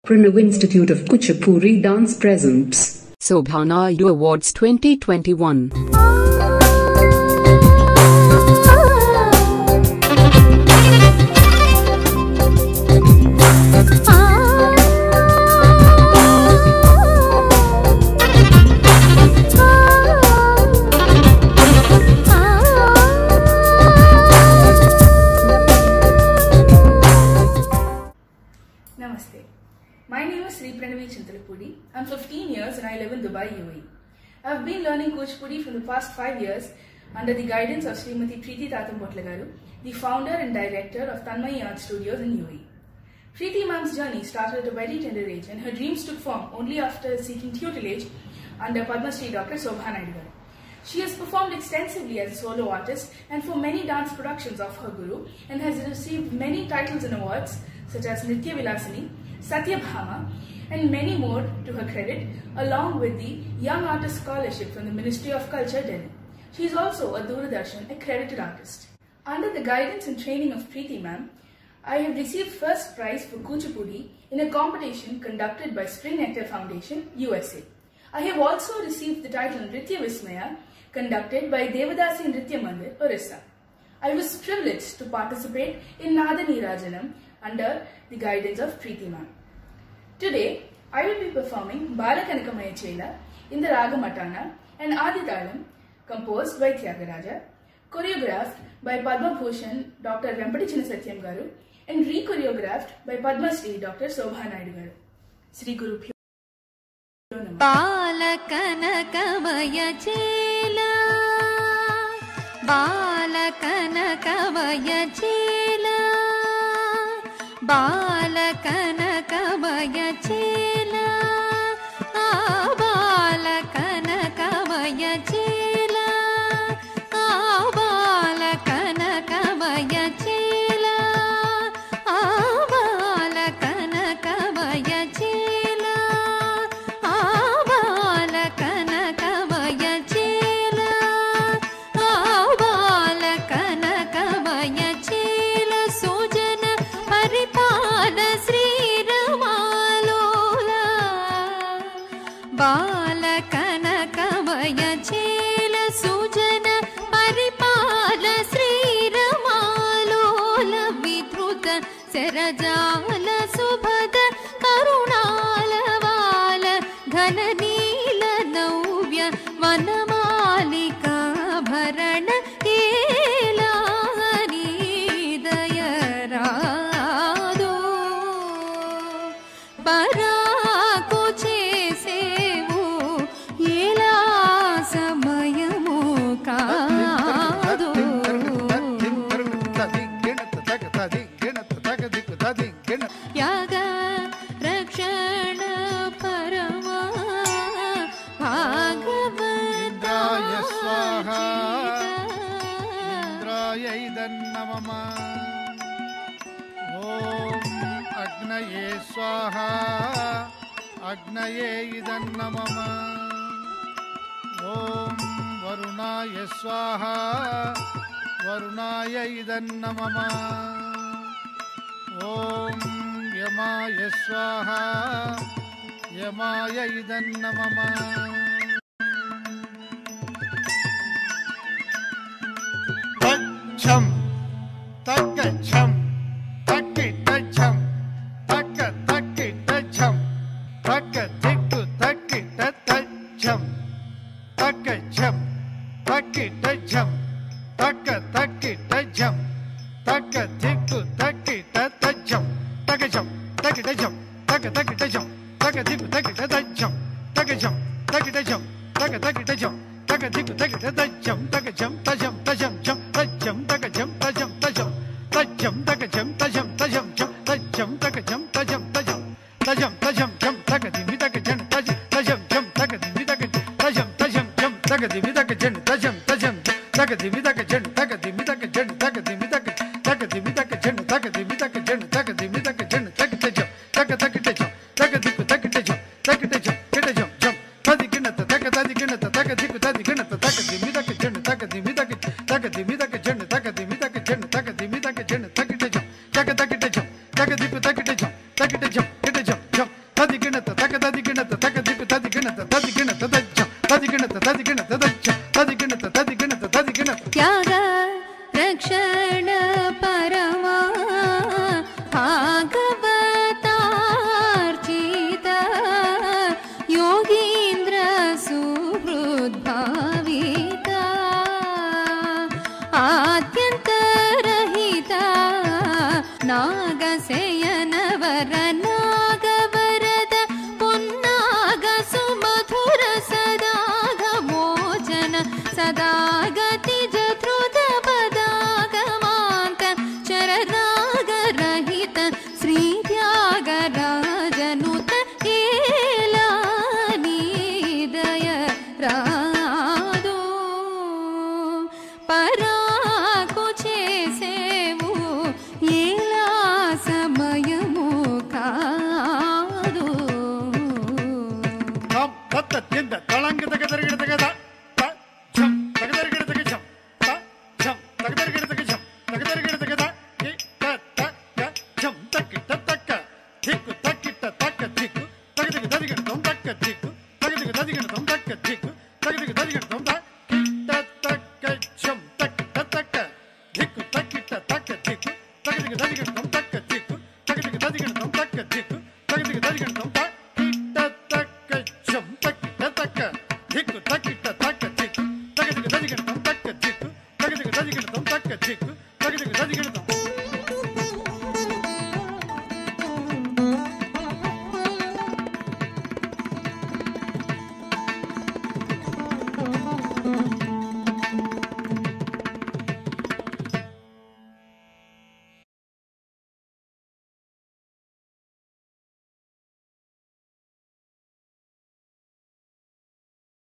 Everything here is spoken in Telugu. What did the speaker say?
Pranav Institute of Kuchipuri Dance presents Sobha Naidu Awards 2021. Namaste. My name is Sri Pranavi Chintalapudi. I'm 15 years and I live in Dubai, UAE. I've been learning Kuchipudi for the past 5 years under the guidance of Srimati Preeti Tathampotlagaru, the founder and director of Tanmay Art Studios in UAE. Preeti ma'am's journey started at a very tender age and her dreams took form only after seeking tutelage under Padma Shri Dr. Sobha Naidu garu. She has performed extensively as a solo artist and for many dance productions of her guru and has received many titles and awards such as Nritya Vilasini, Satyabhama and many more to her credit, along with the Young Artist Scholarship from the Ministry of Culture, Delhi. She is also a Doordarshan accredited artist. Under the guidance and training of Preeti ma'am, I have received first prize for Kuchipudi in a competition conducted by Spring Nectar Foundation, USA. I have also received the title Nritya Vismaya conducted by Devadasi Nritya Mandir, Orissa. I was privileged to participate in Nada Neerajanam under the guidance of Preeti ma'am. Today, I will be performing Balakanakamaye Chela in the Raga Matana and Aditalam composed by Tyagaraja, choreographed by Padma Bhushan Dr. Vempati Chinna Satyam Garu and re-choreographed by Padma Shri Dr. Sobha Naidu Garu. Sri Guru Pyo Namah. Balakanakamaye Chela, Balakanakamaye Chela, Balakanakamaye Chela, Balakanakamaye Chela, Balakanakamaye Chela, Balakanakamaye Chela, Balakanakamaye Chela, Balakanakamaye Chela, Sujana Paripala Sri Ramalola, Balakanakamaye Chela, Sujana Paripala Sri Ramalola, Vidruta Sarajala Subhada Karunala Vala Ghana Neela Navya Vanamalika Bharana Kela Dayarado Paraku Chesevu Ela Samayamu Kado Yaga Rakshana Parama Indraya Swaha Bhagavata Indraya Idannamama Om Agnaye Swaha Agnaye Idannamama Om Varunaya Swaha Varunaya Idannamama Om Yamaya Swaha Yamaya Idannamama Tacham Takacham Takitacham Takatacham Takatiku Takitacham Takacham Takitacham Takatacham Takatiku Takitacham Takacham Takitacham Takatacham Takatiku Takitacham Takacham Takitacham Takatacham Takatiku Takitacham Takacham Tacham Tacham Cham Tacham Takacham Tacham Tacham Tacham Takacham Tacham Tacham Cham Tacham Takacham Tacham Tacham Tacham Tacham Cham Takadimi Takachan Tacham Tacham Cham Takadimi Takachan Tacham Tacham Cham Takadimi Takachan Tacham Tacham Takadimi Takachan Takadimi Takachan Takadimi Takachan Takadimi Takachan Takadimi Takachan Takadimi Takachan Takatacham Takatacham Takatiku Takatacham Takatacham Kitacham Cham Tadikinata Takadikinata Takatiku Tadikinata Takadimi Takachan Takadimi Takachan Takadimi Takachan Takadimi Takachan Takadimi Takachan Takatacham Takatacham Takatiku Takatacham Takatacham Kitacham Cham తదిగిణత తక తదిగిణత తక దిగు తదిగిణత తదిగిణత తజ్జం తదిగిణత తదిగిణత తజ్జం తదిగిణత తదిగిణత తదిగిణత త్యాగ రక్షణ పరమా భాగవతార్చిత యోగీంద్ర సుహృద్భావిత ఆద్యంతరహిత నాగశయన వర నాగవరద పున్నాగ సుమధుర సదాగ మోచన సదాగతి జధృత పదాగమాంత చరరాగరహిత శ్రీ త్యాగరాజనుత ఏలానీదయ రాదో పరాకు చేసేవు ఎలా సమయము కాదు తత్త తింద తళంగ తగ తరగడ తగద ఛం తగ తరగడ తగ ఛం ఛం తగ తరగడ తగ ఛం తగ తరగడ తగద కి త త క ఛం తక్కి త తక్క ధిక్కు తక్కి త తక్క ధిక్కు తగ తగ తదిగడ తం తక్క ధిక్కు తగ తగ తదిగడ తం తక్క ధిక్కు తగ తగ తదిగడ తం త కి త తక్క ఛం తక్కి త తక్క ధిక్కు తక్కి త తక్క ధిక్కు తగ తగ తదిగడ తం తక్క ధిక్కు తగ తగ తదిగడ తం తక్క ధిక్కు తగ తగ తదిగడ